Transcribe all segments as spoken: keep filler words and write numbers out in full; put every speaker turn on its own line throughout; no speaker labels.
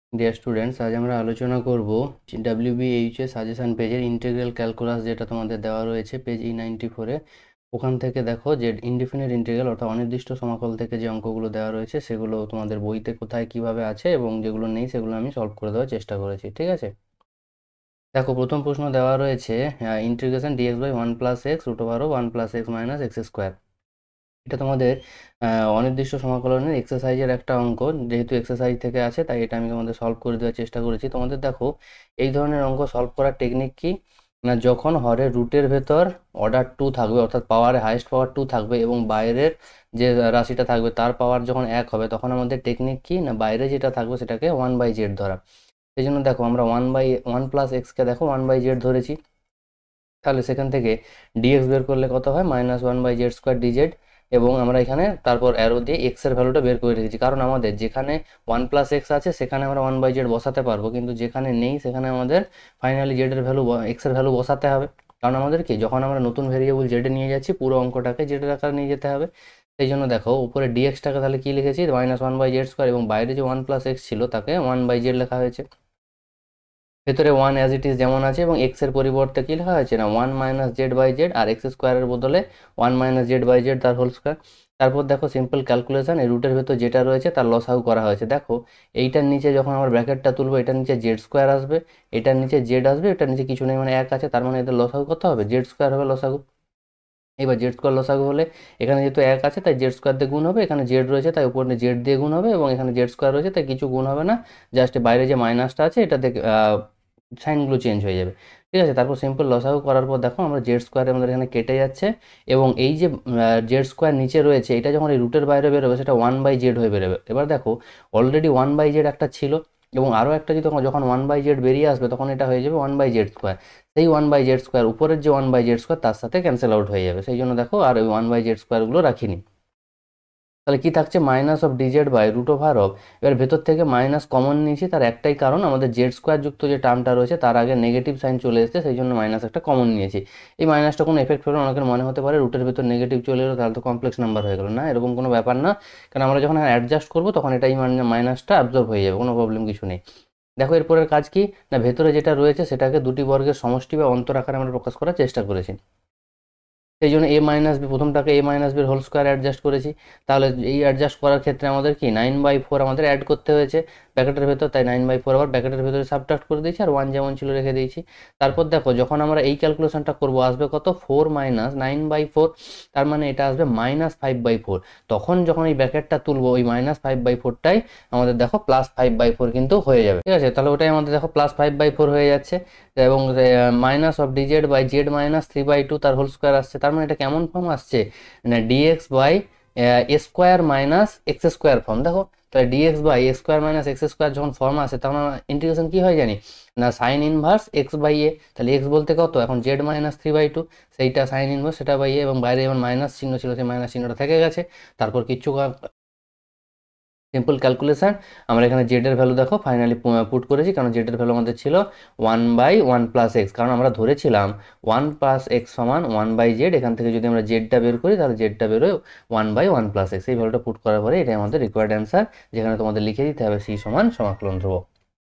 Dear students, আজ আমরা আলোচনা করব ডব্লিউবিএইচএ সাজেশন পেজের ইন্টিগ্রাল ক্যালকুলাস, যেটা তোমাদের দেওয়া রয়েছে পেজ ই নাইনটি ফোরে। ওখান থেকে দেখো যে ইনডিফিনিট ইন্টিগ্রাল অর্থাৎ অনির্দিষ্ট সমাকল থেকে যে অঙ্কগুলো দেওয়া রয়েছে সেগুলো তোমাদের বইতে কোথায় কিভাবে আছে এবং যেগুলো নেই সেগুলো আমি সলভ করে দেওয়ার চেষ্টা করেছি। ঠিক আছে, দেখো প্রথম প্রশ্ন দেওয়া রয়েছে integration dx by one plus x root over one plus x minus x square. এটা তোমাদের অনির্দিষ্ট সমাকলনের এক্সারসাইজের একটা অঙ্ক। যেহেতু এক্সারসাইজ থেকে আছে তাই এটা আমি তোমাদের সলভ করে দেওয়ার চেষ্টা করেছি। তোমাদের দেখো এই ধরনের অঙ্ক সলভ করার টেকনিক কি না, যখন হরের রুটের ভেতর অর্ডার টু থাকবে অর্থাৎ পাওয়ারে হাইয়েস্ট পাওয়ার টু থাকবে এবং বাইরের যে রাশিটা থাকবে তার পাওয়ার যখন এক হবে, তখন আমাদের টেকনিক কি না, বাইরে যেটা থাকবে সেটাকে ওয়ান বাই জেড ধরা। সেই জন্য দেখো আমরা ওয়ান বাই ওয়ান প্লাস এক্সকে দেখো ওয়ান বাই জেড ধরেছি। তাহলে সেখান থেকে ডিএক্স বের করলে কত হয়, minus one by z square dz. এবং আমরা এখানে তারপর অ্যারো দিয়ে এক্স এর ভ্যালুটা বের করে রেখেছি, কারণ আমাদের যেখানে ওয়ান প্লাস এক্স আছে সেখানে আমরা ওয়ান বাই জেড বসাতে পারবো, কিন্তু যেখানে নেই সেখানে আমাদের ফাইনালি জেড এর ভ্যালু এক্স এর ভ্যালু বসাতে হবে। কারণ আমাদের কি, যখন আমরা নতুন ভেরিয়েবল জেডে নিয়ে যাচ্ছি পুরো অঙ্কটাকে জেডের আকারে নিয়ে যেতে হবে। সেই জন্য দেখো উপরে ডিএক্সটাকে তাহলে কি লিখেছি, minus one by z square, এবং বাইরে যে ওয়ান প্লাস এক্স ছিল তাকে ওয়ান বাই জেড লেখা হয়েছে। ভেতরে ওয়ান অ্যাজ ইট ইজ যেমন আছে, এবং এক্স এর পরিবর্তে কি লেখা হয়েছে না one minus z by z, আর এক্স স্কোয়ারের বদলে one minus z by z তার হোল স্কোয়ার। তারপর দেখো সিম্পল ক্যালকুলেশন, এই রুটের ভেতর যেটা রয়েছে তার লসাগু করা হয়েছে। দেখো এইটার নিচে যখন আমরা ব্র্যাকেটটা তুলবো এটার নিচে জেড স্কোয়ার আসবে, এটার নিচে জেড আসবে, এটার নিচে কিছু নেই মানে এক আছে, তার মানে এদের লসাগু কত হবে, জেড স্কোয়ার হবে লসাগু। এবার জেড স্কোয়ার লসাগু হলে এখানে যেহেতু এক আছে তাই জেড স্কোয়ার দিয়ে গুণ হবে, এখানে জেড রয়েছে তাই উপরে জেড দিয়ে গুণ হবে, এবং এখানে জেড স্কোয়ার রয়েছে তাই কিছু গুণ হবে না, জাস্ট বাইরে যে মাইনাসটা আছে এটা থেকে সাইনগুলো চেঞ্জ হয়ে যাবে। ঠিক আছে, তারপর সিম্পল লসাগু করার পর দেখো আমরা জেড স্কোয়ারে আমাদের এখানে কেটে যাচ্ছে, এবং এই যে জেড স্কোয়ার নিচে রয়েছে এটা যখন এই রুটের বাইরে বেরোবে সেটা ওয়ান বাই জেড হয়ে বেরোবে। এবার দেখো অলরেডি ওয়ান বাই জেড একটা ছিল, এবং আরও একটা যদি যখন ওয়ান বাই জেড বেরিয়ে আসবে তখন এটা হয়ে যাবে ওয়ান বাই জেড স্কোয়ার। সেই ওয়ান বাই জেড স্কোয়ার উপরের যে ওয়ান বাই জেড স্কোয়ার তার সাথে ক্যান্সেল আউট হয়ে যাবে, সেই জন্য দেখো আর ওই ওয়ান বাই জেড স্কোয়ারগুলো রাখিনি। তাহলে কি থাকছে, minus of dz by root over of. এবার ভেতর থেকে মাইনাস কমন নিয়েছি, তার একটাই কারণ আমাদের জেড স্কোয়ার যুক্ত যে টার্মটা রয়েছে তার আগে নেগেটিভ সাইন চলে এসেছে, সেই জন্য মাইনাস একটা কমন নিয়েছি। এই মাইনাসটা কোনো এফেক্ট ফেলে অনেকের মনে হতে পারে রুটের ভেতর নেগেটিভ চলে এলো তাহলে তো কমপ্লেক্স নাম্বার হয়ে গেল, না এরকম কোনো ব্যাপার না। কারণ আমরা যখন অ্যাডজাস্ট করবো তখন এটাই মাইনাসটা অ্যাবজর্ব হয়ে যাবে, কোনো প্রবলেম কিছু নেই। দেখো এরপরের কাজ কি না, ভেতরে যেটা রয়েছে সেটাকে দুটি বর্গের সমষ্টি বা অন্তর আকারে আমরা প্রকাশ করার চেষ্টা করেছি। সেই জন্য এ মাইনাস বি, প্রথমটাকে এ মাইনাস বির হোল স্কোয়ার অ্যাডজাস্ট করেছি। তাহলে এই অ্যাডজাস্ট করার ক্ষেত্রে আমাদের কি নাইন বাই ফোর আমাদের অ্যাড করতে হয়েছে ব্র্যাকেটের ভেতর, তাই নাইন বাই ফোর আবার ব্র্যাকেটের ভেতরে সাবট্রাক্ট করে দিয়েছি, আর ওয়ান যেমন ছিল রেখে দিয়েছি। তারপর দেখো যখন আমরা এই ক্যালকুলেশনটা করবো আসবে কত, four minus nine by four, তার মানে এটা আসবে মাইনাস ফাইভ বাই ফোর। তখন যখন এই ব্র্যাকেটটা তুলবো ওই মাইনাস ফাইভ বাই ফোরটাই আমাদের দেখো প্লাস ফাইভ বাই ফোর কিন্তু হয়ে যাবে। ঠিক আছে, তাহলে ওটাই আমাদের দেখো প্লাস ফাইভ বাই ফোর হয়ে যাচ্ছে, এবং minus of dz by z minus three by two তার হোল স্কোয়ার আসছে। তার মানে এটা কেমন ফর্ম আসছে না, dx by a square minus x square form. দেখো তাহলে dx by a square minus x square যখন ফর্ম আসে তখন ইন্টিগ্রেশন কি হয় জানি না, sine inverse x by a. তাহলে এক্স বলতে কত, এখন z minus three by two, সেইটা সাইন ইনভার্স সেটা বাই এ, এবং বাইরে যেমন মাইনাস চিহ্ন ছিল সেই মাইনাস চিহ্নটা থেকে গেছে। তারপর কিচ্ছু সিম্পল ক্যালকুলেশন, আমরা এখানে জেড এর ভ্যালু দেখো ফাইনালি পুট করেছি, কারণ জেড এর ভ্যালু আমাদের ছিল one by one plus x, কারণ আমরা ধরেছিলাম ওয়ান প্লাস এক্স সমান ওয়ান বাই জেড। এখান থেকে যদি আমরা জেডটা বের করি তাহলে জেডটা বেরোয় one by one plus x. এই ভ্যালুটা পুট করার পরে এটাই আমাদের রিকোয়ার্ড অ্যান্সার, যেখানে তোমাদের লিখে দিতে হবে সি সমান সমাকলন ধ্রুবক।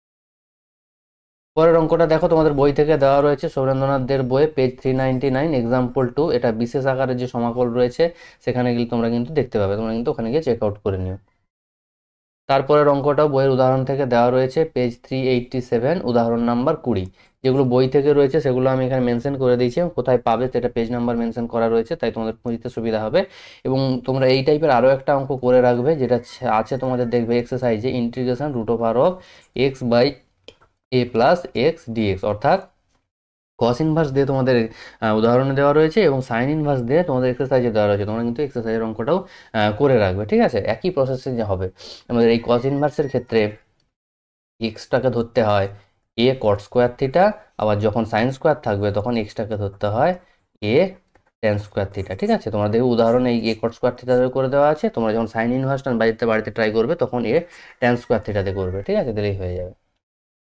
পরের অঙ্কটা দেখো তোমাদের বই থেকে দেওয়া রয়েছে, সুরেন্দ্রনাথ দের বইয়ে page three ninety nine example two. এটা বিশেষ আকারের যে সমাকল রয়েছে সেখানে গেলে তোমরা কিন্তু দেখতে পাবে, তোমরা কিন্তু ওখানে গিয়ে চেক আউট করে নিও। তারপরের অঙ্কটাও বইয়ের উদাহরণ থেকে দেওয়া রয়েছে পেজ থ্রি এইটটি সেভেন উদাহরণ নাম্বার কুড়ি। যেগুলো বই থেকে রয়েছে সেগুলো আমি এখানে মেনশন করে দিয়েছি, কোথায় পাবে সেটা পেজ নাম্বার মেনশন করা রয়েছে, তাই তোমাদের বুঝতে সুবিধা হবে। এবং তোমরা এই টাইপের আরও একটা অঙ্ক করে রাখবে যেটা আছে তোমাদের দেখবে এক্সারসাইজে, integration root over of x by a plus x dx, অর্থাৎ কস ইনভার্স দিয়ে তোমাদের উদাহরণে দেওয়া রয়েছে এবং সাইন ইনভার্স দিয়ে তোমাদের এক্সারসাইজে দেওয়া রয়েছে। তোমরা কিন্তু এক্সারসাইজের অঙ্কটাও করে রাখবে। ঠিক আছে, একই প্রসেসে যে হবে আমাদের এই কস ইনভার্সের ক্ষেত্রে এক্সটাকে ধরতে হয় এ কট স্কোয়ার থিটা, আবার যখন সাইন স্কোয়ার থাকবে তখন এক্সটাকে ধরতে হয় এ টেন স্কোয়ার থিটা। ঠিক আছে, তোমাদের উদাহরণে এই এ কট স্কোয়ার থিটা করে দেওয়া আছে, তোমরা যখন সাইন ইনভার্সটা বাড়িতে বাড়িতে ট্রাই করবে তখন এ টেন স্কোয়ার থিটাতে করবে। ঠিক আছে, দিলেই হয়ে যাবে।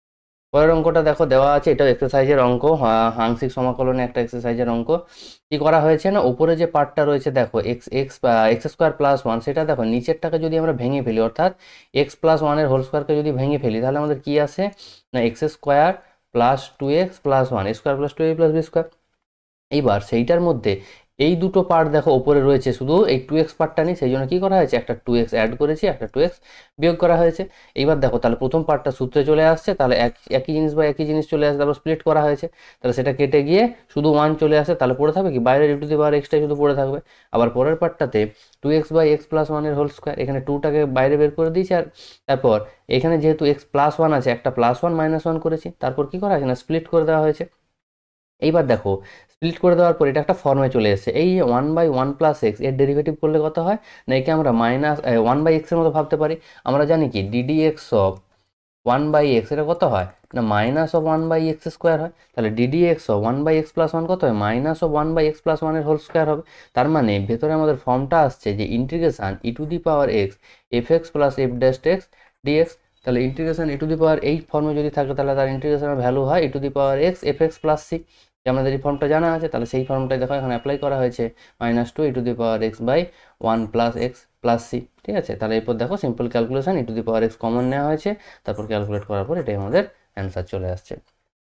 পরের অঙ্কটা দেখো দেওয়া আছে, এটা এক্সারসাইজের অঙ্ক, আংশিক সমাকলনে একটা এক্সারসাইজের অঙ্ক। কি করা হয়েছে না, উপরে যে পার্টটা রয়েছে দেখো x x x square plus one, সেটা দেখো নিচেরটাকে যদি আমরা ভেঙে ফেলি, অর্থাৎ এক্স প্লাস ওয়ানের হোল স্কোয়ারকে যদি ভেঙে ফেলি, তাহলে আমাদের কি আসে না x square plus two x plus one, square plus two a plus b square. এইবার সেইটার মধ্যে এই দুটো পার্ট দেখো ওপরে রয়েছে, শুধু এই টু এক্স পার্টটা নেই, সেই জন্য কী করা হয়েছে, একটা টু এক্স অ্যাড করেছি, একটা টু এক্স বিয়োগ করা হয়েছে। এইবার দেখো তাহলে প্রথম পার্টটা সূত্রে চলে আসছে, তাহলে এক একই জিনিস বা একই জিনিস চলে আসে, তারপর স্প্লিট করা হয়েছে, তাহলে সেটা কেটে গিয়ে শুধু ওয়ান চলে আসে, তাহলে পড়ে থাকবে কি বাইরের টু দি পাওয়ার এক্সটাই শুধু পড়ে থাকবে। আবার পরের পার্টটাতে two x by x plus ওয়ানের হোল স্কোয়ার, এখানে টুটাকে বাইরে বের করে দিয়েছি, আর তারপর এখানে যেহেতু এক্স প্লাস ওয়ান আছে, একটা প্লাস ওয়ান মাইনাস ওয়ান করেছি, তারপর কী করা হয়েছে না স্প্লিট করে দেওয়া হয়েছে। এইবার দেখো স্প্লিট করে দেওয়ার পর এটা একটা ফর্মে চলে এসেছে, এই one by one plus x এর ডেরিভেটিভ করলে কত হয় না, একে আমরা মাইনাস ওয়ান বাই এক্সের মতো ভাবতে পারি। আমরা জানি কি d d x of one by x এটা কত হয় না minus of one by x square হয়, তাহলে d d x of one by x plus one কত হয় minus of one by x plus ওয়ানের হোল স্কোয়ার হবে। তার মানে ভেতরে আমাদের ফর্মটা আসছে যে integration e to the power x F x plus F dash x dx. তাহলে integration e to the power এই ফর্মে যদি থাকে, তাহলে তার ইন্টিগ্রেশনের ভ্যালু হয় e to the power x F x plus c. আমাদের এই ফর্মটা জানা আছে, তাহলে সেই ফর্মটাই দেখো এখানে অ্যাপ্লাই করা হয়েছে, minus two e to the power x by one plus x plus c. ঠিক আছে, তাহলে এরপর দেখো simple calculation, e to the power x common নেওয়া হয়েছে, তারপর ক্যালকুলেট করার পর এটাই আমাদের অ্যান্সার চলে আসছে।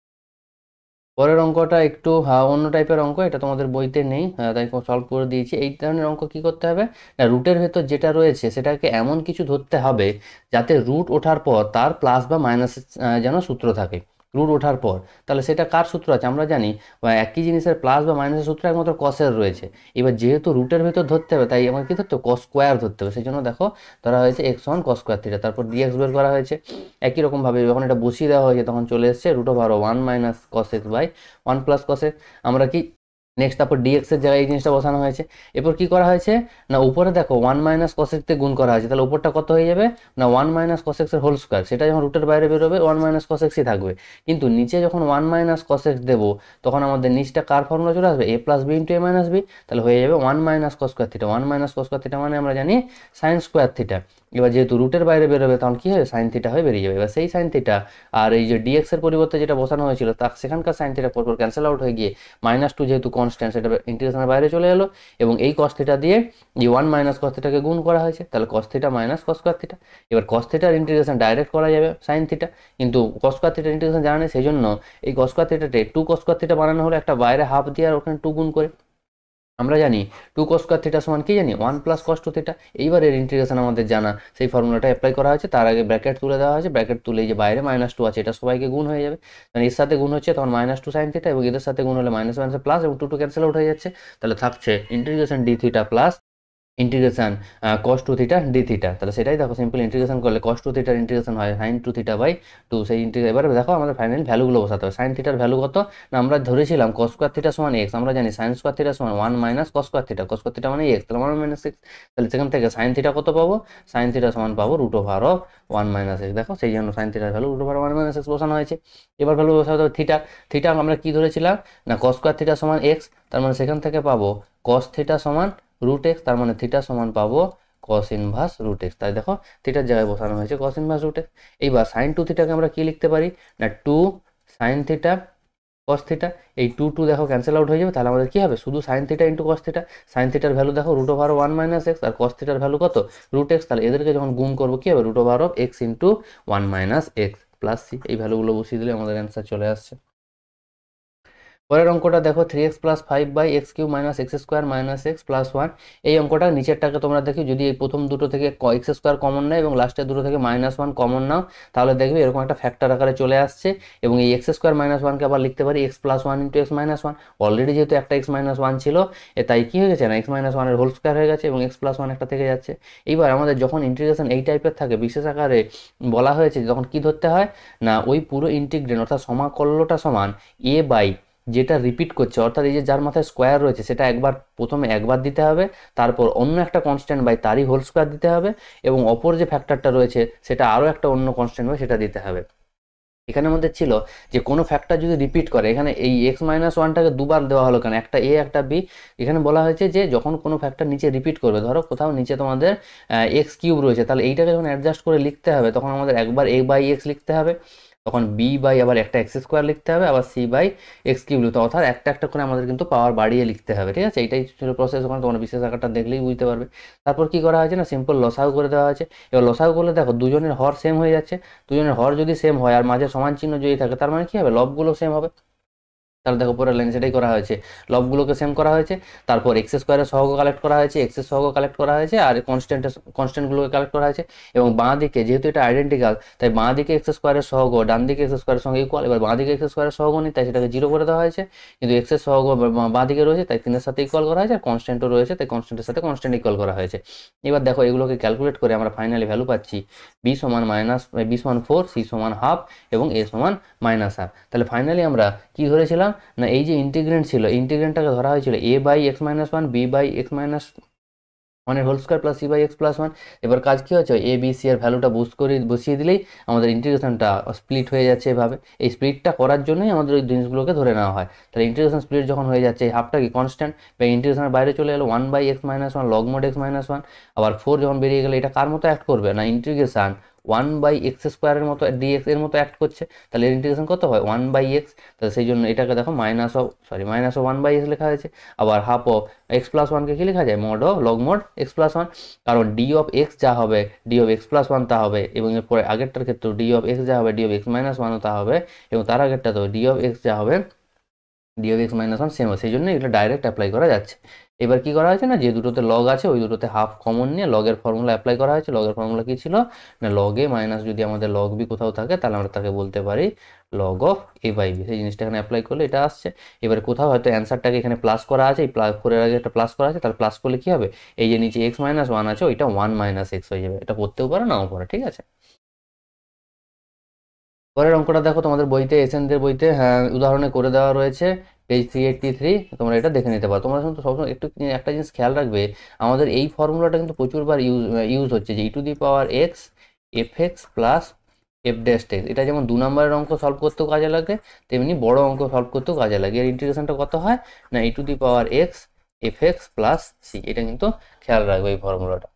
পরের অঙ্কটা একটু অন্য টাইপের অঙ্ক, এটা তোমাদের বইতে নেই, তাই সলভ করে দিয়েছি। এই ধরনের অঙ্ক কি করতে হবে না, রুটের ভেতর যেটা রয়েছে সেটাকে এমন কিছু ধরতে হবে যাতে রুট ওঠার পর তার প্লাস বা মাইনাস যেন সূত্র থাকে রুট ওঠার পর। তাহলে সেটা কার সূত্র আছে আমরা জানি, একই জিনিসের প্লাস বা মাইনাসের সূত্র একমাত্র কসের রয়েছে। এবার যেহেতু রুটের ভেতর ধরতে হবে, তাই আমাকে কী ধরতে হবে কস স্কোয়ার ধরতে হবে, সেই জন্য দেখো ধরা হয়েছে x one cos square theta, তারপর ডিএক্স বের করা হয়েছে। একই রকমভাবে যখন এটা বসিয়ে দেওয়া হয়েছে তখন চলে এসছে root over one minus cos x by one plus cos x. আমরা কি নেক্সট তারপর ডিএক্স এর জায়গায় এই জিনিসটা বসানো হয়েছে। এরপর কি করা হয়েছে না উপরে দেখো ওয়ান মাইনাস কস এক্স গুণ করা হয়েছে, তাহলে উপরটা কত হয়ে যাবে না ওয়ান মাইনাস কস এক্স এর হোল স্কোয়ার, সেটা যখন রুটের বাইরে বেরোবে ওয়ান মাইনাস কস এক্সই থাকবে। কিন্তু নিচে যখন ওয়ান মাইনাস কস এক্স দেবো, তখন আমাদের নিচটা কার ফর্মুলা চলে আসবে a plus b into a minus b, তাহলে হয়ে যাবে one minus cos square theta. One minus cos square theta মানে আমরা জানি সাইন স্কোয়ার থিটা। এবার যেহেতু রুটের বাইরে বেরোবে তখন কী হবে সাইন থিটা হয়ে বেরিয়ে যাবে। এবার সেই সাইন থিটা আর এই যে ডিএক্স এর পরিবর্তে যেটা বসানো হয়েছিল তা সেখানকার সাইন থিটা পরপর ক্যান্সেল আউট হয়ে গিয়ে মাইনাস টু যেহেতু কনস্ট্যান্ট সেটা ইন্টিগ্রেশনের বাইরে চলে এলো, এবং এই কস থিটা দিয়ে এই ওয়ান মাইনাস কস থিটাকে গুণ করা হয়েছে, তাহলে cos theta minus cos square theta. এবার কস থিটার ইন্টিগ্রেশন ডাইরেক্ট করা যাবে সাইন থিটা, কিন্তু কস স্কোয়ার থিটার ইন্টিগ্রেশন জানা নেই, সেই জন্য এই কস স্কোয়ার থিটাতে টু কস স্কোয়ার থিটা বানানো হলো একটা বাইরে হাফ দিয়ে আর ওখানে টু গুণ করে। আমরা জানি টু কস স্কোয়ার থিটা সমান কি জানি one plus cos two theta. এইবার এর ইন্টিগ্রেশন আমাদের জানা, সেই ফর্মুলাটা অ্যাপ্লাই করা হয়েছে, তার আগে ব্র্যাকেট তুলে দেওয়া হয়েছে, ব্র্যাকেট তুলে যে বাইরে মাইনাস টু আছে এটা সবাইকে গুণ হয়ে যাবে, কারণ এর সাথে গুণ হচ্ছে তখন মাইনাস টু সাইন থিটা, এবং এদের সাথে গুণ হলে মাইনাস মাইনাস প্লাস, এবং টু টু ক্যান্সেল আউট হয়ে যাচ্ছে, তাহলে থাকছে integration D theta plus integration cos two theta D theta. তাহলে সেটাই দেখো সিম্পল ইন্টিগ্রেশন করলে কস টু থিটার ইন্টিগ্রেশন হয় sine two theta by two, সেই ইন্টিগ্রেশন। এবারে দেখো আমাদের ফাইনাল ভ্যালুগুলো বসাতে হবে। সাইন থিটার ভ্যালু কত না আমরা ধরেছিলাম কস স্কোয়ার থিটা সমান এক্স, আমরা জানি সাইন স্কোয়ার থিটা সমান one minus cos square theta, cos square theta মানে এক্স, তাহলে ওয়ান মাইনাস এক্স। তাহলে সেখান থেকে সাইন থিটা কত পাবো, সাইন থিটা সমান পাবো root over of one minus X. দেখো সেই জন্য সাইন থিটার value root over one minus X বসানো হয়েছে। এবার ভ্যালু বসাতে হবে থিটা। থিটা আমরা কি ধরেছিলাম না কস স্কোয়ার থিটা সমান এক্স, তার মানে সেখান থেকে পাবো কস থিটা সমান রুট এক্স, তার মানে থিটা সমান পাবো কস ইনভার্স রুট এক্স। তাই দেখো থিটার জায়গায় বসানো হয়েছে কস ইনভার্স রুট এক্স। এইবার সাইন টু থিটাকে আমরা কি লিখতে পারি না two sine theta cos theta, এই টু টু দেখো ক্যান্সেল আউট হয়ে যাবে, তাহলে আমাদের কি হবে শুধু sine theta into cos theta. Sine থিটার ভ্যালু দেখো root over one minus X, আর কস থিটার ভ্যালু কত রুট এক্স, তাহলে এদেরকে যখন গুণ করবো কি হবে root over of X into one minus X plus C. এই ভ্যালুগুলো বসিয়ে দিলে আমাদের অ্যান্সার চলে আসছে। পরের অঙ্কটা দেখো three X plus five by X cube minus x square minus X plus one. এই অঙ্কটা নিচেরটাকে তোমরা দেখি যদি এই প্রথম দুটো থেকে এক্স স্কোয়ার কমন নেয় এবং লাস্টের দুটো থেকে মাইনাস ওয়ান কমন নাও, তাহলে দেখবে এরকম একটা ফ্যাক্টর আকারে চলে আসছে, এবং এই এক্স স্কোয়ার মাইনাস ওয়ানকে আবার লিখতে পারি X plus one into X minus one. Already যেহেতু একটা এক্স মাইনাস ওয়ান ছিল, এ তাই কি হয়ে গেছে না এক্স মাইনাস ওয়ানের হোল স্কোয়ার হয়ে গেছে, এবং এক্স প্লাস ওয়ান একটা থেকে যাচ্ছে। এইবার আমাদের যখন ইন্টিগ্রেশন এই টাইপের থাকে বিশেষ আকারে বলা হয়েছে তখন কি ধরতে হয় না ওই পুরো ইন্টিগ্রেন্ড অর্থাৎ সমাকলনটা সমান এ বাই যেটা রিপিট করছে, অর্থাৎ এই যে যার মাথায় স্কোয়ার রয়েছে সেটা একবার প্রথমে একবার দিতে হবে, তারপর অন্য একটা কনস্ট্যান্ট বাই তারই হোল স্কোয়ার দিতে হবে, এবং অপর যে ফ্যাক্টরটা রয়েছে সেটা আরও একটা অন্য কনস্ট্যান্ট বাই সেটা দিতে হবে। এখানে আমাদের ছিল যে কোনো ফ্যাক্টর যদি রিপিট করে, এখানে এই এক্স মাইনাস ওয়ানটাকে দুবার দেওয়া হলো কেন, একটা এ একটা বি। এখানে বলা হয়েছে যে যখন কোনো ফ্যাক্টর নিচে রিপিট করবে, ধরো কোথাও নিচে তোমাদের এক্স কিউব রয়েছে, তাহলে এইটাকে যখন অ্যাডজাস্ট করে লিখতে হবে তখন আমাদের একবার এ বাই এক্স লিখতে হবে, তখন বি বাই আবার একটা এক্স স্কোয়ার লিখতে হবে, আবার সি বাই এক্স কিউব লিখতে হবে, অর্থাৎ একটা একটা করে আমাদের কিন্তু পাওয়ার বাড়িয়ে লিখতে হবে। ঠিক আছে, এইটাই ছিল প্রসেস। ওখানে তোমরা বিশেষ আকারটা দেখলেই বুঝতে পারবে। তারপর কি করা হয়েছে না, সিম্পল লসাগু করে দেওয়া হয়েছে। এবার লসাগু করলে দেখো দুজনের হর সেম হয়ে যাচ্ছে, দুজনের হর যদি সেম হয় আর মাঝে সমান চিহ্ন যদি থাকে তার মানে কি হবে, লবগুলো সেম হবে। তাহলে দেখো পরের লাইন সেটাই করা হয়েছে, লবগুলোকে সেম করা হয়েছে। তারপর এক্স স্কোয়ারের সহগ কালেক্ট করা হয়েছে, এক্স এর সহগ কালেক্ট করা হয়েছে, আর কনস্ট্যান্টের কনস্ট্যান্টগুলোকে কালেক্ট করা হয়েছে। এবং বাঁ দিকে যেহেতু এটা আইডেন্টিক্যাল, তাই বাঁ দিকে এক্স স্কোয়ারের সহগ ডান দিকে এক্স স্কোয়ারের সঙ্গে ইকুয়াল। এবার বাঁ দিকে এক্স স্কোয়ারের সহগ নেই, তাই সেটাকে জিরো করে দেওয়া হয়েছে, কিন্তু এক্স এর সহগ বাঁ দিকে রয়েছে তাই তিনের সাথে ইকুয়াল করা হয়েছে, আর কনস্ট্যান্টও রয়েছে তাই কনস্ট্যান্টের সাথে কনস্ট্যান্ট ইকুয়াল করা হয়েছে। এবার দেখো এগুলোকে ক্যালকুলেট করে আমরা ফাইনালি ভ্যালু পাচ্ছি বি সমান মাইনাস বি সমান ফোর, সি সমান হাফ এবং এ সমান মাইনাস হাফ। তাহলে ফাইনালি আমরা কি ধরেছিলাম না, এই যে ইন্টিগ্রেন্ট ছিল, ইন্টিগ্রেন্টটাকে ধরা হয়েছিল A by X minus one, B by X minus ওয়ানের whole square plus C by x plus one. এবার কাজ কী হচ্ছে, এ বি সি এর ভ্যালুটা বুস্ট করে বসিয়ে দিলেই আমাদের ইন্টিগ্রেশনটা স্প্লিট হয়ে যাচ্ছে এভাবে। এই স্প্লিটটা করার জন্যই আমাদের ওই জিনিসগুলোকে ধরে নেওয়া হয়। তাহলে ইন্টিগ্রেশন স্প্লিট যখন হয়ে যাচ্ছে, এই হাফটা কি কনস্ট্যান্ট বা ইন্টিগ্রেশনের বাইরে চলে গেলো, one by X minus one log mod X minus one. আবার ফোর যখন বেরিয়ে গেলে এটা কার মতো অ্যাক্ট করবে না, ইন্টিগ্রেশন ওয়ান বাই এক্স স্কোয়ারের মতো ডিএক্স এর মতো অ্যাক্ট করছে। তাহলে এর ইন্টিগ্রেশন কত হয়, ওয়ান বাই এক্স। তাহলে সেই জন্য এটাকে দেখো minus of sorry minus of one by X লেখা হয়েছে। আবার হাফ অফ এক্স প্লাস ওয়ানকে কী লেখা যায়, mod of log mod X plus one. কারণ ডি অফ এক্স যা হবে D of X plus one তা হবে, এবং এরপরে আগেরটার ক্ষেত্রে ডি অফ এক্স যা হবে ডি অফ এক্স মাইনাস ওয়ানও তা হবে, এবং তার আগেরটা তো ডি অফ এক্স যা হবে D of X minus one same হবে। সেই জন্য এটা ডাইরেক্ট অ্যাপ্লাই করা যাচ্ছে। এবার কি করা হয়েছে না, যে দুটোতে লগ আছে ওই দুটোতে হাফ কমন নিয়ে লগের ফর্মুলা অ্যাপ্লাই করা হয়েছে। লগের ফর্মুলা কী ছিল না, লগে মাইনাস যদি আমাদের লগ বি কোথাও থাকে তাহলে আমরা তাকে বলতে পারি log of A by B. সেই জিনিসটা এখানে অ্যাপ্লাই করলে এটা আসছে। এবার কোথাও হয়তো অ্যান্সারটাকে এখানে প্লাস করা আছে, এই প্লাস ফোরের আগে একটা প্লাস করা আছে, তাহলে প্লাস করলে কী হবে, এই যে নিচে এক্স মাইনাস ওয়ান আছে ওইটা ওয়ান মাইনাস এক্স হয়ে যাবে। এটা করতেও পারে নাও পারে, ঠিক আছে। পরের অঙ্কটা দেখো তোমাদের বইতে, এসএনদের বইতে হ্যাঁ উদাহরণে করে দেওয়া রয়েছে, পেজ থ্রি এইটটি থ্রি। তোমরা এটা দেখে নিতে পারো। তোমরা কিন্তু সবসময় একটু একটা জিনিস খেয়াল রাখবে, আমাদের এই ফর্মুলাটা কিন্তু প্রচুরবার ইউজ ইউজ হচ্ছে, যে E to the power x F x plus F dash X. এটা যেমন দু নম্বরের অঙ্ক সলভ করতেও কাজে লাগে, তেমনি বড় অঙ্ক সলভ করতেও কাজে লাগে। এর ইন্টিগ্রেশনটা কত হয় না, E to the power x F x plus C. এটা কিন্তু খেয়াল রাখবে এই ফর্মুলাটা।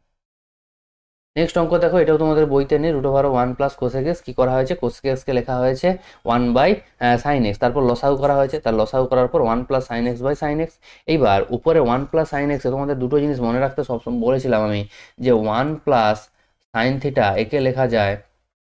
নেক্সট অঙ্ক দেখো, এটাও তোমাদের বইতে নেই, root over one plus cosec X. কী করা হয়েছে, কোসেক এক্সকে লেখা হয়েছে ওয়ান বাই সাইন এক্স, তারপর লসাগু করা হয়েছে, তার লসাগু করার পর one plus sine X by sine X. এইবার উপরে ওয়ান প্লাস সাইন এক্সে তোমাদের দুটো জিনিস মনে রাখতে সবসময় বলেছিলাম আমি, যে ওয়ান প্লাস সাইন থিটা একে লেখা যায়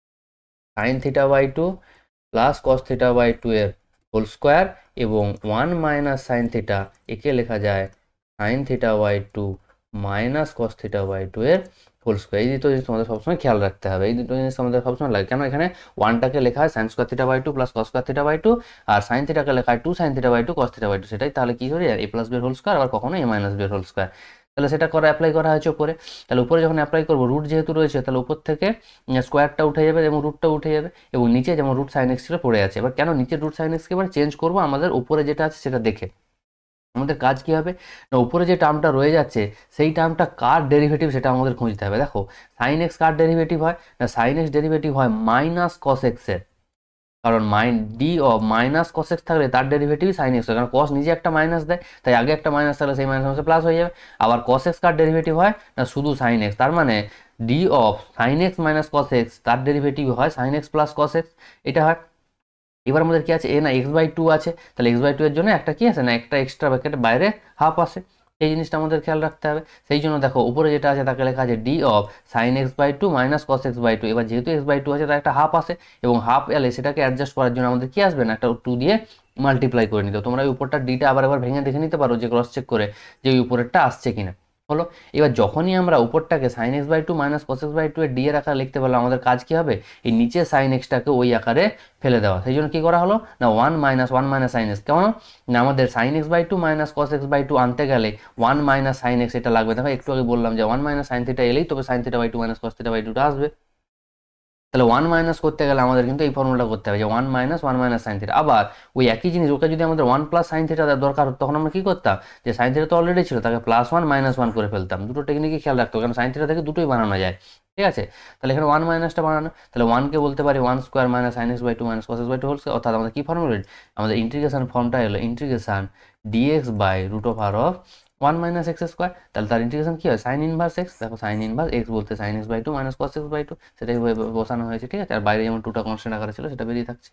sine theta by two plus cos theta by two এর হোল স্কোয়ার, এবং ওয়ান মাইনাস সাইন থিটা একে লেখা যায় sine theta by two minus cos theta by two এর হোল স্কোয়ার। এই দুটো জিনিস তোমাদের সবসময় খেয়াল রাখতে হবে, এই দুটো জিনিস আমাদের সবসময় লাগে। কেন, এখানে ওয়ানটাকে লেখা হয় sine square theta by two plus cos square theta by two, আর সাইন থিটাকে লেখা হয় two sine theta by two cos theta by two. সেটাই তাহলে কী হবে, A plus B whole square, আবার কখনো A minus B whole square. তাহলে সেটা করা অ্যাপ্লাই করা হয়েছে উপরে। তাহলে উপরে যখন অ্যাপ্লাই করবো, রুট যেহেতু রয়েছে তাহলে উপর থেকে স্কোয়ারটা উঠে যাবে এবং রুটটা উঠে যাবে, এবং নিচে যেমন রুট সাইন এক্স ছিল পড়ে আছে। এবার কেন নিচে রুট সাইন এক্সকে এবার চেঞ্জ করবো, আমাদের উপরে যেটা আছে সেটা দেখে আমাদের কাজ কী হবে না, উপরে যে টার্মটা রয়ে যাচ্ছে সেই টার্মটা কার ডেরিভেটিভ সেটা আমাদের খুঁজতে হবে। দেখো সাইন এক্স কার ডেরিভেটিভ হয় না, সাইন এক্স ডেরিভেটিভ হয় মাইনাস কস এক্সের, কারণ মাইন D of minus cos X থাকলে তার ডেরিভেটিভ সাইন এক্স হয়, কারণ কস নিজে একটা মাইনাস দেয়, তাই আগে একটা মাইনাস থাকলে সেই মাইনাস মাইনাসে প্লাস হয়ে যাবে। আবার কস এক্স কার ডেরিভেটিভ হয় না, শুধু সাইন এক্স, তার মানে D of sine X minus cos X তার ডেরিভেটিভ হয় sine X plus cos X, এটা হয়। এবার আমাদের কি আছে, এ না এক্স বাই টু আছে, তাহলে এক্স বাই টু এর জন্য একটা কি আছে না, একটা এক্সট্রা ব্র্যাকেটের বাইরে হাফ আসে, এই জিনিসটা আমাদের খেয়াল রাখতে হবে। সেই জন্য দেখো উপরে যেটা আছে তাকে লেখা আছে D of sine X by two minus cos x by two. এবার যেহেতু এক্স বাই টু আছে তার একটা হাফ আসে, এবং হাফ এলে সেটাকে অ্যাডজাস্ট করার জন্য আমাদের কি আসবে না, একটা টু দিয়ে মাল্টিপ্লাই করে নিতে। তোমরা ওই উপরটা ডিটা আবার আবার ভেঙে দেখে নিতে পারো, যে ক্রস চেক করে যে ওই উপরেরটা আসছে কিনা। হলো, এবার যখনই আমরা উপরটাকে sine X by two minus cos x by two এর ডি এর আকারে লিখতে পারলাম, আমাদের কাজ কি হবে, এই নিচে সাইন এক্সটাকে ওই আকারে ফেলে দেওয়া। সেই জন্য কী করা হলো না, one minus one minus sine X, কেমন না আমাদের sine X by two minus cos x by two আনতে গেলে ওয়ান মাইনাস সাইন এক্স এটা লাগবে। দেখো একটু আগে বললাম যে ওয়ান মাইনাস সাইন থিটা এলেই তবে sine theta by two minus cos theta by টুটা আসবে। তাহলে ওয়ান মাইনাস করতে গেলে আমাদের কিন্তু এই ফর্মুলাটা করতে হবে, যে one minus one minus sine theta. আবার ওই একই জিনিস ওকে যদি আমাদের ওয়ান প্লাস সাইন থিটা দরকার হতো, তখন আমরা কী করতাম, যে সাইন থিটা তো অলরেডি ছিল তাকে প্লাস ওয়ান মাইনাস ওয়ান করে ফেলতাম। দুটো টেকনিকই খেয়াল রাখতো, কারণ সাইন থিটা থেকে দুটোই বানানো যায়, ঠিক আছে। তাহলে এখানে ওয়ান মাইনাসটা বানানো, তাহলে ওয়ানকে বলতে পারি one square minus sine X by two minus cos x by two whole square. অর্থাৎ আমাদের কী ফর্মুলা, আমাদের ইন্টিগ্রেশন ফর্মটা এলো integration dx by root over of one minus x square, তাহলে তার ইন্টিগ্রেশন কী হয় সাইন ইনভার্স এক্স, দেখো সাইন ইনভার্স এক্স বলতে sine X by two minus cos x by two, সেটাই বসানো হয়েছে, ঠিক আছে। আর বাইরে যেমন টুটা কনস্ট্যান্ট আকারে ছিল সেটা বেরিয়ে থাকছে।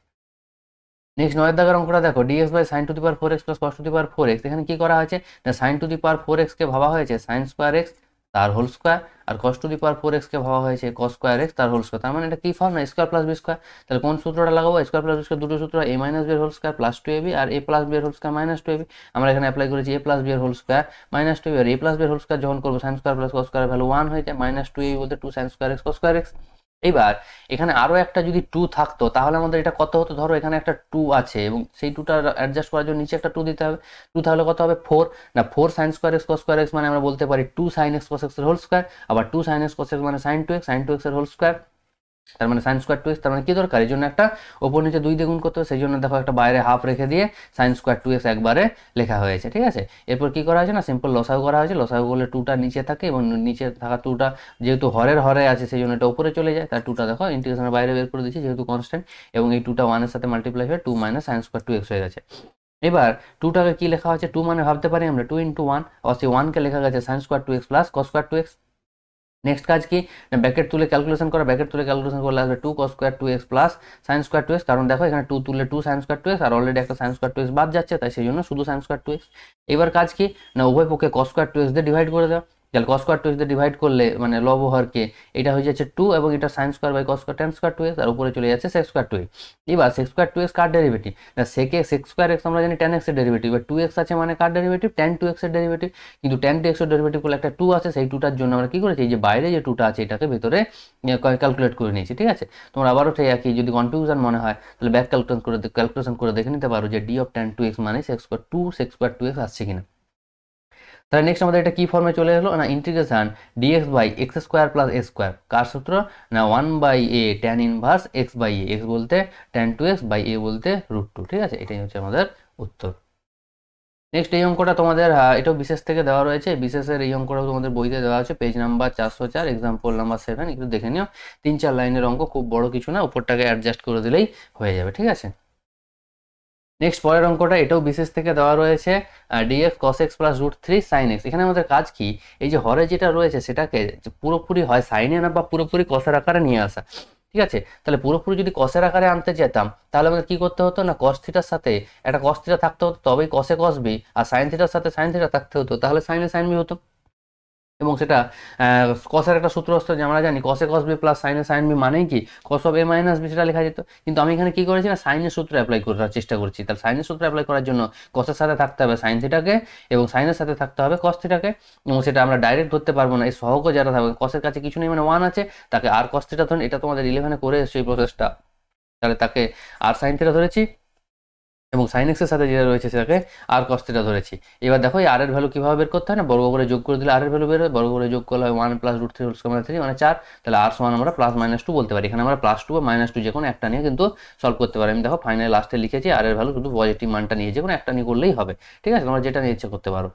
নেক্সট নয়ের দাগের অঙ্কটা দেখো, D X by sine to the power four X plus cos to the power four X. এখানে কি করা হয়েছে না sine to the power four এক্সকে ভাবা হয়েছে সাইন স্কোয়ার এক্স তার হোল স্কোয়ার, আর cos to the power four এক্সকে ভাবা হয়েছে কস স্কোয়ার এক্স তার হোল স্কোয়ার। তার মানে এটা কি ফর্ম না স্কোয়ার প্লাস বি স্কোয়ার। তাহলে কোন সূত্রটা লাগাবো, স্কোয়ার প্লাস বি স্কোয়ার দুটো সূত্র, এ মাইনাস বি এর whole square plus two A B আর এ প্লাস বি এর whole square minus two A B. আমরা এখানে অ্যাপ্লাই করেছি এ প্লাস বি এর whole square minus two A B, আর এ প্লাস বি এর whole square যখন করবো sine square plus cos square value one হয়ে যায়, মাইনাস টু এ বি বলতে two sine square X cos square X. এবার এখানে আরও একটা যদি টু থাকতো তাহলে আমাদের এটা কত হতো, ধরো এখানে একটা টু আছে এবং সেই টুটা অ্যাডজাস্ট করার জন্য নিচে একটা টু দিতে হবে, টু তাহলে কত হবে ফোর না four sine square X cos square X, মানে আমরা বলতে পারি two sine X cos x এর হোল স্কোয়ার, আবার two sine X cos X মানে sine two X, sine two X এর হোল স্কোয়ার, তার মানে সাইন স্কোয়ার টু এক্স। তার মানে কি দরকার, এই জন্য একটা ওপর নিচে দুই দ্বিগুণ করতে হবে, সেই জন্য দেখো একটা বাইরে হাফ রেখে দিয়ে সাইন স্কোয়ার টু এক্স একবারে লেখা হয়েছে, ঠিক আছে। এরপর কি করা হয়েছে না সিম্পল লসাগু করা হয়েছে, লসাগু করলে টুটা নিচে থাকে এবং নিচে থাকা টুটা যেহেতু হরের হরে আছে সেই জন্য এটা উপরে চলে যায়, তার টুটা দেখো ইন্টিগ্রেশনের বাইরে বের করে দিচ্ছি যেহেতু কনস্ট্যান্ট, এবং এই টুটা ওয়ানের সাথে মাল্টিপ্লাই হয়ে two minus sine square two X হয়ে গেছে। এবার টুটাকে কি লেখা হচ্ছে, টু মানে ভাবতে পারি আমরা টু ইন্টু ওয়ান, অবশ্যই ওয়ানকে লেখা গেছে sine square two x plus cos square two X. Next কাজ কি না ব্র্যাকেট তুলে ক্যালকুলেশন করা, ব্র্যাকেট তুলে ক্যালকুলেশন করলে আসবে two cos square two x plus sine square two X, কারণ দেখো এখানে টু তুললে two sine square two X আর অলরেডি একটা সাইন স্কোয়ার টু এক্স বাদ যাচ্ছে, তাই সেই জন্য শুধু সাইন স্কোয়ার টু এক্স। এবার কাজ কি না উভয় পক্ষে কস স্কোয়ার টু এক্স দিয়ে ডিভাইড করে দেওয়া, তাহলে কস স্কোয়ার টু এক্স দিয়ে ডিভাইড করলে মানে লব হরকে এটা হয়ে যাচ্ছে টু এবং এটা sine square by cos square tan square two X, আর উপরে চলে যাচ্ছে সেক্স স্কোয়ার টু এক্স। এবার সেক্স স্কোয়ার টু এক্স কার ডেরিভেটিভ না সেকে সেক্স স্কোয়ার এক্স আমরা জানি টেন এক্স এর ডেরিভেটিভ, এবার টু এক্স আছে মানে কার ডেরিভেটিভ টেন টু এক্স এর ডেরিভেটিভ, কিন্তু টেন টু এক্স এর ডেরিভেটিভ করলে একটা টু আছে, সেই টুটার জন্য আমরা কি করেছি এই যে বাইরে যে টুটা আছে এটাকে ভেতরে ক্যালকুলেট করে নিয়েছি, ঠিক আছে। তোমরা আবারও ঠিক একই যদি কনফিউশন মনে হয় তাহলে ব্যাক ক্যালকুলেশন করে ক্যালকুলেশন করে দেখে নিতে পারো যে D of tan two X মানে sec square two sec square two X আসছে কিনা। তাহলে নেক্সট আমাদের এটা কি ফর্মে চলে এলো না integration dx by x square plus A square, কার সূত্র না one by A tan inverse x by A, X বলতে tan two x by A বলতে রুট টু, ঠিক আছে। এটাই হচ্ছে আমাদের উত্তর। নেক্সট এই অঙ্কটা তোমাদের এটাও বিশেষ থেকে দেওয়া রয়েছে, বিশেষের এই অঙ্কটাও তোমাদের বইতে দেওয়া আছে পেজ নাম্বার চারশো চার এক্সাম্পল নাম্বার সেভেন, একটু দেখে নিও, তিন চার লাইনের অঙ্ক, খুব বড় কিছু না, উপরটাকে অ্যাডজাস্ট করে দিলেই হয়ে যাবে, ঠিক আছে। নেক্সট পরের অঙ্কটা এটাও বিশেষ থেকে দেওয়া রয়েছে D X cos X plus root three sine X. এখানে আমাদের কাজ কি এই যে হরে যেটা রয়েছে সেটাকে পুরোপুরি হয় সাইনে আনা বা পুরোপুরি কসের আকারে নিয়ে আসা, ঠিক আছে। তাহলে পুরোপুরি যদি কসের আকারে আনতে যেতাম তাহলে আমাদের কি করতে হতো না কস থিটার সাথে একটা কস থিটা থাকতে হতো তবেই কসে কস বি, আর সাইন থিটার সাথে সাইন থিটা থাকতে হতো তাহলে সাইনে সাইন বি হতো, এবং সেটা কসের একটা সূত্র আসতো যে আমরা জানি কসে কস বি প্লাস সাইনে সাইন বি মানেই কি cos of A minus B, সেটা লেখা যেত। কিন্তু আমি এখানে কি করেছি না সাইনের সূত্র অ্যাপ্লাই করার চেষ্টা করছি, তাহলে সাইনের সূত্র অ্যাপ্লাই করার জন্য কসের সাথে থাকতে হবে সাইন থিটাকে এবং সাইনের সাথে থাকতে হবে কস থিটাকে, এবং সেটা আমরা ডাইরেক্ট ধরতে পারবো না, এই সহগ যারা থাকবে কসের কাছে কিছু নেই মানে ওয়ান আছে তাকে আর কস থিটা ধরুন, এটা তোমাদের ইলেভেনে করে এসছে এই প্রসেসটা, তাহলে তাকে আর সাইন থিটা ধরেছি এবং সাইন এক্সের সাথে যেটা রয়েছে সেটাকে আর কস থিটা ধরেছি। এবার দেখো এই আর এর ভ্যালু কীভাবে বের করতে হয় না বর্গ করে যোগ করে দিলে আর এর ভ্যালু বের হয়, বর্গ করে যোগ করলে হয় one plus root three whole square মানে থ্রি মানে চার, তাহলে আর সমান আমরা প্লাস মাইনাস টু বলতে পারি। এখানে আমরা প্লাস টু বা মাইনাস টু যে কোনো একটা নিয়ে কিন্তু সলভ করতে পারি। আমি দেখো ফাইনাল লাস্টে লিখেছি আর এর ভ্যালু শুধু পজিটিভ মানটা নিয়ে যে কোনো একটা নিয়ে করলেই হবে, ঠিক আছে, তোমরা যেটা নিয়ে ইচ্ছে করতে পারো।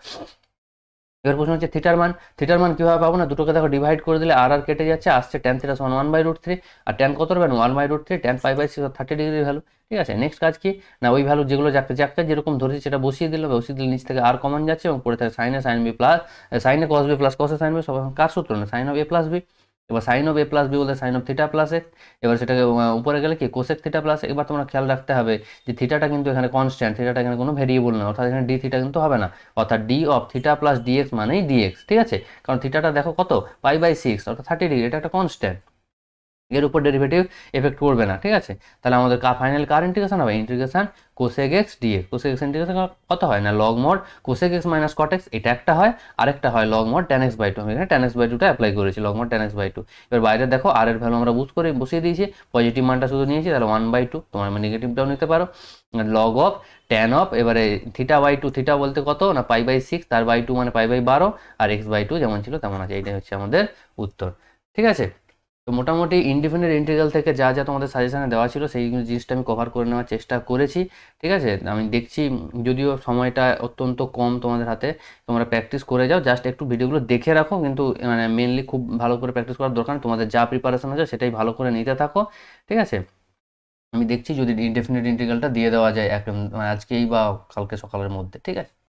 এবার প্রশ্ন হচ্ছে থিটার মান, থিটার মান কীভাবে পাবো না দুটোকে দেখো ডিভাইড করে দিলে আর আর কেটে যাচ্ছে, আসছে ট্যান থিটা সমান ওয়ান বাই রুট থ্রি, আর ট্যান কত পাবেন one by root three, tan five by six thirty degree value, ঠিক আছে। নেক্সট কাজ কি না ওই ভ্যালু যেগুলো যাকে যাকে যেরকম ধরেছি সেটা বসিয়ে দিলে বসিয়ে দিলে নিচ থেকে আর কমন যাচ্ছে এবং পড়ে থাকে সাইনে সাইন বি প্লাস সাইনে কস বি প্লাস কসে সাইন বি, সব কার সূত্র না sine of A plus B, এবার sine of A plus B বলতে sine of theta plus x, এবার সেটাকে উপরে গেলে কি কোসেক থিটা প্লাস। এবার তোমরা খেয়াল রাখতে হবে যে থিটাটা কিন্তু এখানে কনস্ট্যান্ট, থিটাটা এখানে কোনো ভেরিয়েবল না, অর্থাৎ এখানে ডি থিটা কিন্তু হবে না, অর্থাৎ d of theta plus dx মানেই ডিএক্স, ঠিক আছে, কারণ থিটাটা দেখো কত পাই বাই সিক্স অর্থাৎ থার্টি ডিগ্রি, এটা একটা কনস্ট্যান্ট, এর উপর ডেরিভেটিভ এফেক্ট করবে না, ঠিক আছে। তাহলে আমাদের কা ফাইনাল কার ইন্টিগ্রেশন হবে integration cosec x dx, cosec x integration কত হয় না log mod cosec x minus cot x, এটা একটা হয়, আরেকটা হয় log mod tan x by two, আমি এখানে ট্যান এক্স বাই টুটা অ্যাপ্লাই করেছি log mod tan x by two. এবার বাইরে দেখো আর এর ভ্যালু আমরা বুঝ করে বসিয়ে দিয়েছি, পজিটিভ মানটা শুধু নিয়েছি তাহলে ওয়ান বাই টু, তোমার নেগেটিভটাও নিতে পারো, লগ অফ ট্যান অফ এবারে থিটা বাই টু, থিটা বলতে কত না পাই বাই সিক্স, তার বাই টু মানে পাই বাই বারো, আর এক্স বাই টু যেমন ছিল তেমন আছে, এইটাই হচ্ছে আমাদের উত্তর, ঠিক আছে। তো মোটামুটি ইনডিফিনিট ইন্টিগ্রাল থেকে যা যা তোমাদের সাজেশনে দেওয়া ছিল সেই জিনিসটা আমি কভার করে নেওয়ার চেষ্টা করেছি, ঠিক আছে। আমি দেখছি যদিও সময়টা অত্যন্ত কম তোমাদের হাতে, তোমরা প্র্যাকটিস করে যাও, জাস্ট একটু ভিডিওগুলো দেখে রাখো, কিন্তু মানে মেনলি খুব ভালো করে প্র্যাকটিস করার দরকার, তোমাদের যা প্রিপারেশন আছে সেটাই ভালো করে নিতে থাকো, ঠিক আছে। আমি দেখছি যদি ইনডিফিনিট ইন্টিগ্রালটা দিয়ে দেওয়া যায় একদম আজকেই বা কালকে সকালের মধ্যে, ঠিক আছে।